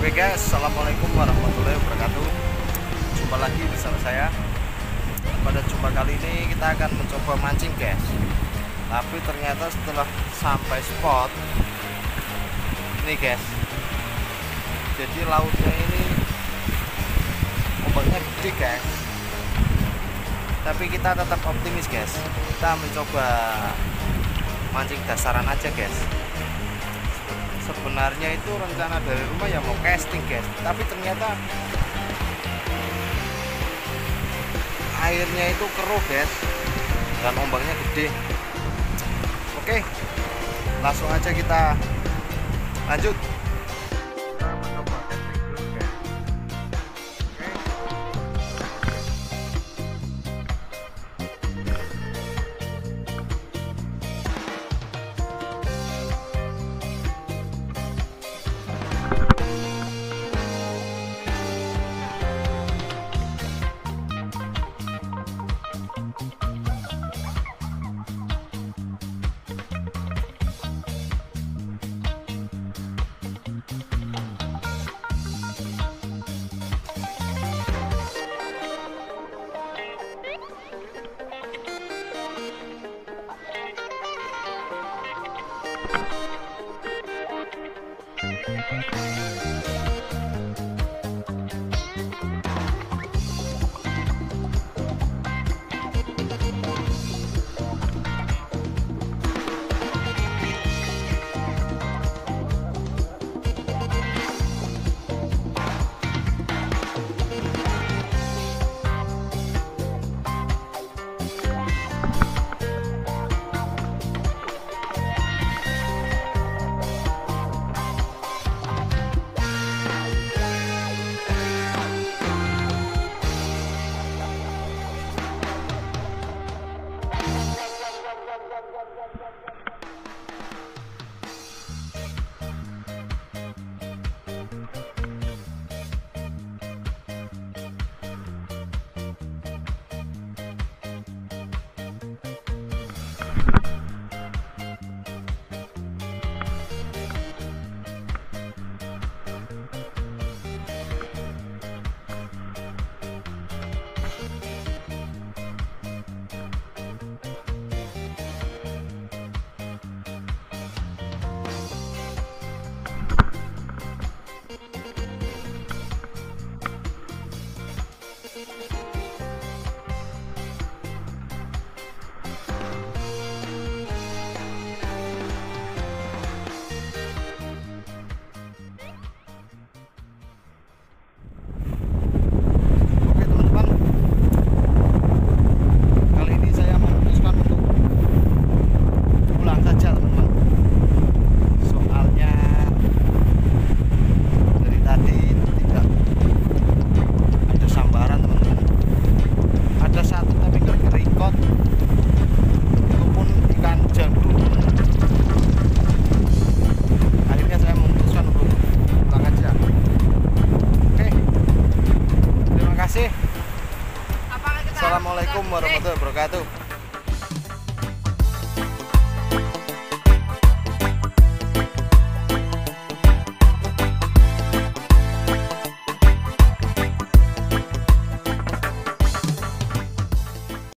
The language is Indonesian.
Oke guys, assalamualaikum warahmatullahi wabarakatuh. Jumpa lagi bersama saya. Pada jumpa kali ini kita akan mencoba mancing guys. Tapi ternyata setelah sampai spot ini guys, jadi lautnya ini ombaknya gede guys. Tapi kita tetap optimis guys. Kita mencoba mancing dasaran aja guys. Sebenarnya itu rencana dari rumah ya mau casting guys, tapi ternyata airnya itu keruh guys dan ombaknya gede. Oke, langsung aja kita lanjut. Kita mencoba casting dulu guys. Assalamualaikum warahmatullahi wabarakatuh.